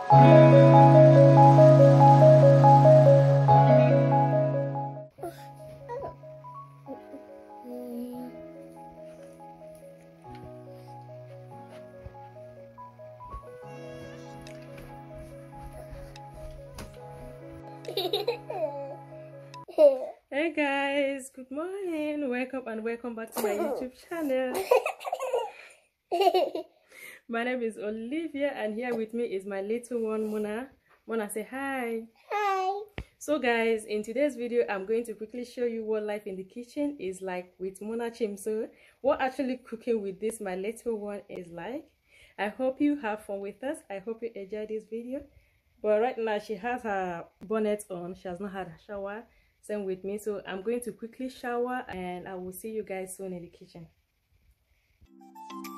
Hey guys, good morning. Welcome back to my YouTube channel. My name is Olivia and here with me is my little one Mona. Mona, say hi. Hi. So guys, in today's video I'm going to quickly show you what life in the kitchen is like with Mona Chimso. What actually cooking with this my little one is like. I hope you have fun with us. I hope you enjoy this video. But right now she has her bonnet on. She has not had a shower. Same with me. So I'm going to quickly shower and I will see you guys soon in the kitchen.